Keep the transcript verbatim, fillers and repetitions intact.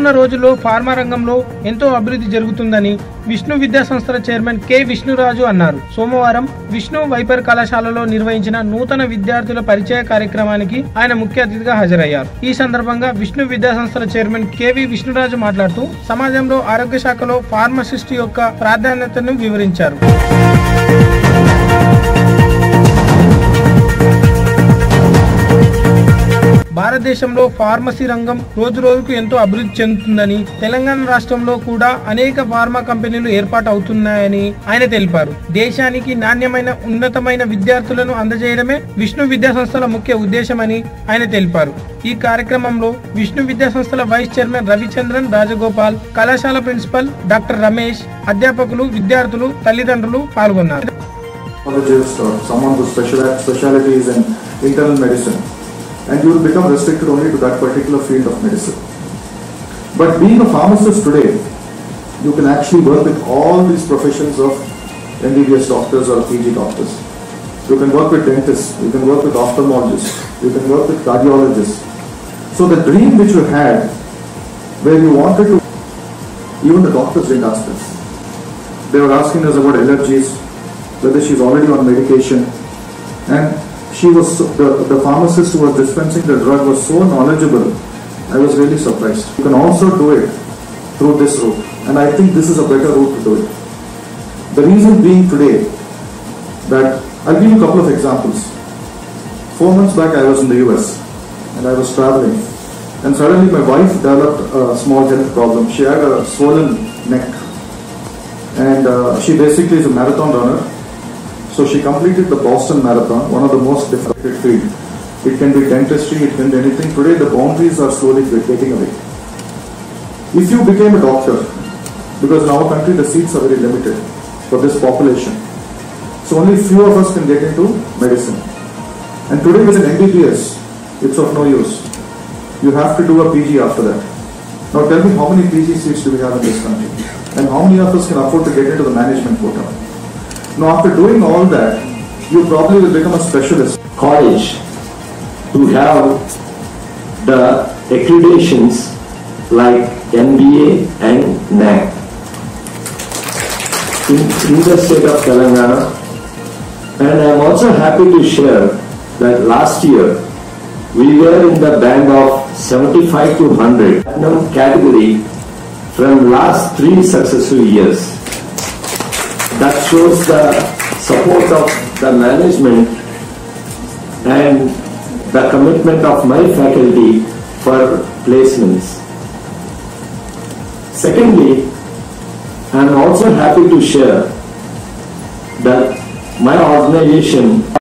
రానున్న రోజుల్లో ఫార్మా రంగంలో ఎంతో అభివృద్ధి జరుగుతుందని విష్ణు విద్యా సంస్థల చైర్మన్ కె విష్ణురాజు అన్నారు. సోమవారం విష్ణు వైపర్ కళాశాలలో నిర్వహించిన నూతన విద్యార్థుల పరిచయ కార్యక్రమానికి ఆయన ముఖ్య అతిథిగా హాజరయ్యారు. ఈ సందర్భంగా విష్ణు విద్యా సంస్థల చైర్మన్ కెవి విష్ణురాజు మాట్లాడుతూ సమాజంలో ఆరోగ్య శాఖలో ఫార్మసిస్ట్ యొక్క ప్రాధాన్యతను వివరించారు. భారతదేశంలో ఫార్మసీ రంగం రోజు రోజుకు ఎంతో అభివృద్ధి చెందుతుందని, తెలంగాణ రాష్ట్రంలో కూడా అనేక ఫార్మా కంపెనీలు ఏర్పాటు అవుతున్నాయని ఆయన తెలిపారు. దేశానికి నాణ్యమైన ఉన్నతమైన విద్యార్థులను అందజేయడమే విష్ణు విద్యా సంస్థల ముఖ్య ఉద్దేశమని ఆయన తెలిపారు. ఈ కార్యక్రమంలో విష్ణు విద్యా సంస్థల వైస్ చైర్మన్ రవిచంద్రన్ రాజగోపాల్, కళాశాల ప్రిన్సిపల్ డాక్టర్ రమేష్, అధ్యాపకులు, విద్యార్థులు, తల్లిదండ్రులు పాల్గొన్నారు. And you will become restricted only to that particular field of medicine. But being a pharmacist today, you can actually work with all these professions of M B B S doctors or P G doctors. You can work with dentists, you can work with ophthalmologists, you can work with cardiologists. So the dream which you had, where you wanted to, even the doctors didn't ask us. They were asking us about allergies, whether she's already on medication, and she was the, the pharmacist who was dispensing the drug was so knowledgeable. I was really surprised. You can also do it through this route, and I think this is a better route to do it. The reason being today that I'll give you a couple of examples. Four months back I was in the U S and I was traveling, and suddenly my wife developed a small health problem. She had a swollen neck, and uh, she basically is a marathon runner. So she completed the Boston Marathon, one of the most difficult field. It can be dentistry, it can be anything. Today the boundaries are slowly getting away. If you became a doctor, because in our country the seats are very limited for this population, so only few of us can get into medicine. And today with an M B B S, it's of no use. You have to do a P G after that. Now tell me, how many P G seats do we have in this country? And how many of us can afford to get into the management quota? Now, after doing all that, you probably will become a specialist. College to have the accreditations like M B A and N A C in, in the state of Telangana. And I am also happy to share that last year we were in the band of seventy-five to one hundred category from last three successive years. That shows the support of the management and the commitment of my faculty for placements. Secondly, I am also happy to share that my organization